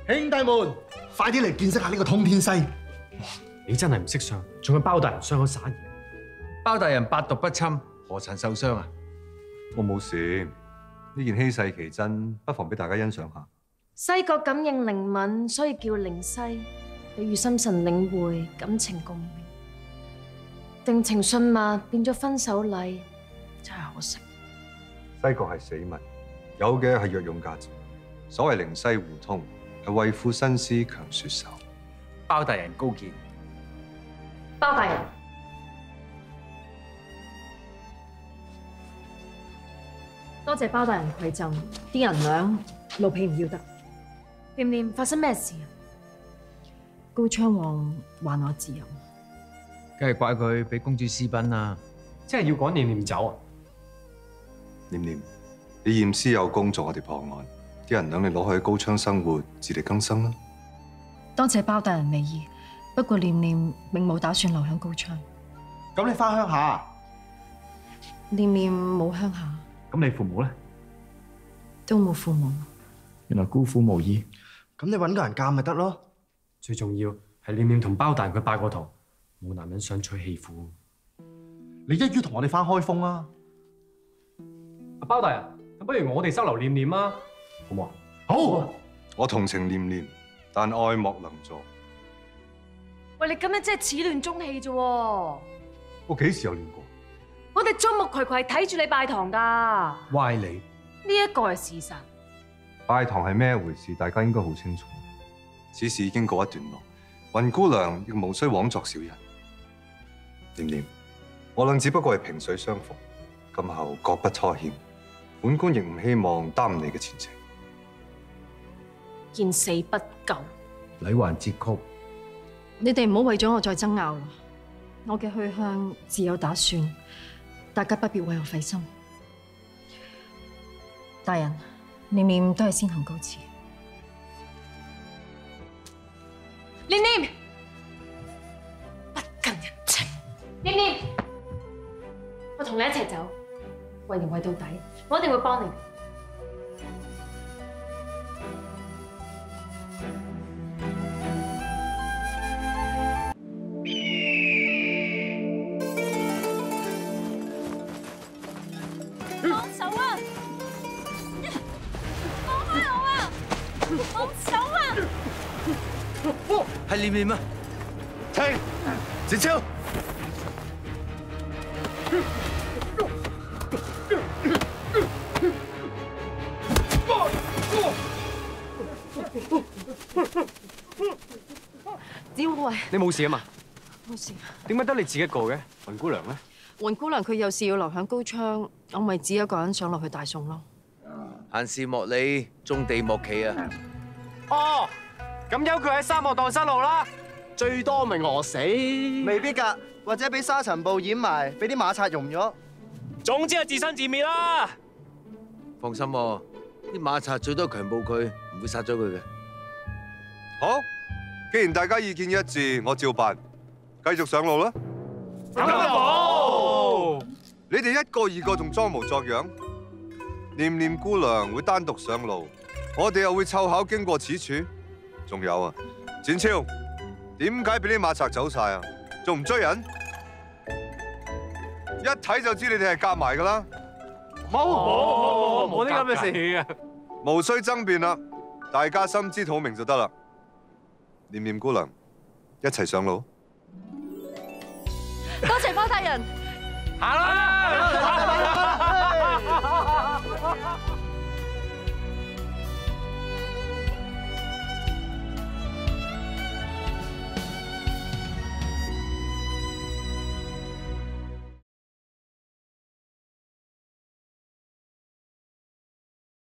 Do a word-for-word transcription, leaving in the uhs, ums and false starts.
兄弟們，快啲嚟見識下呢個通天西！哇， 你真係唔識相，仲有包大人傷口撒鹽。 包大人百毒不侵，何曾受傷啊？ 我冇事，呢件稀世奇珍，不妨俾大家欣賞下。 西角感應靈敏，所以叫靈西，比喻心神領會，感情共鳴。定情信物變咗分手禮，真係可惜。 西角係死物，有嘅係藥用價值。所謂靈西互通，係為賦新詩強說手。 包大人高見。 包大人，多謝包大人饋贈，啲銀兩奴婢唔要得。念念發生咩事啊？高昌王還我自由， 梗係怪佢俾公主私奔啦！ 即係要趕念念走啊！ 念念，你驗屍有功，助我哋破案，啲銀兩你攞去高昌生活，自力更生啦。 多謝包大人美意，不過念念並冇打算留響高昌。 咁你翻鄉下？ 念念冇鄉下， 咁你父母咧？ 都冇父母。 原來孤苦無依。 咁你揾個人嫁咪得咯？ 最重要係念念同包大人佢拜過堂，冇男人想娶棄婦。 你一於同我哋翻開封啊！ 阿包大人，咁不如我哋收留念念啊，好唔好啊？ 好。 我同情念念，但愛莫能助。 喂，你咁樣真係始亂終棄啫！ 我幾時有練過？ 我哋眾目睽睽睇住你拜堂噶， 歪理。 呢一個係事實。 拜堂係咩回事？大家應該好清楚。此事已經告一段落，雲姑娘亦無需枉作小人。念念，我倆只不過係萍水相逢，今後各不拖欠。本官亦唔希望耽誤你嘅前程。 見死不救。 禮還節曲。 你哋唔好為咗我再爭拗啦，我嘅去向自有打算，大家不必為我費心。大人，念念都係先行告辭。念念，不近人情。念念，我同你一齊走，為人為到底，我一定會幫你。 放手啊！放開我啊！放手啊！ 係念念啊！ 停！展超！ 子慧， 你冇事啊嘛？ 冇事。 點解得你自己一個嘅？雲姑娘咧？ 雲姑娘佢有事要留響高昌，我咪只一個人上落去大宋咯。 閒事莫理，種地莫企啊！ 哦，咁由佢喺沙漠蕩失路啦，最多咪餓死。 未必㗎，或者俾沙塵暴掩埋，俾啲馬賊融咗。 總之係自生自滅啦。 放心喎，啲馬賊最多強暴佢，唔會殺咗佢嘅。 好，既然大家意見一致，我照辦，繼續上路啦。 咁就好。 你哋一個二個仲裝模作樣，念念姑娘會單獨上路，我哋又會湊巧經過此處。仲有啊，展超，點解俾啲馬賊走晒啊？仲唔追人？一睇就知你哋係夾埋噶啦。 冇冇冇冇啲咁嘅事嘅。 無需爭辯啦，大家心知肚明就得啦。念念姑娘，一齊上路。 多謝包大人。 行啦！